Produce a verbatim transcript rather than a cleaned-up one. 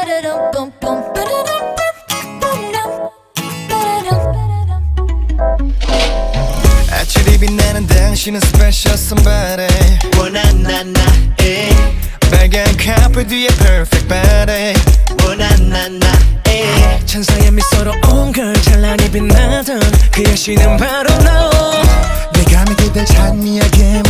아찔히 빛나는 당신은 special somebody 원한 나나에 빨간 카페 뒤에 perfect body 원한 나나에 천사의 미소로 온 걸 찬란히 빛나던 그 여신은 바로 너. 내가 믿게 될 찬미하게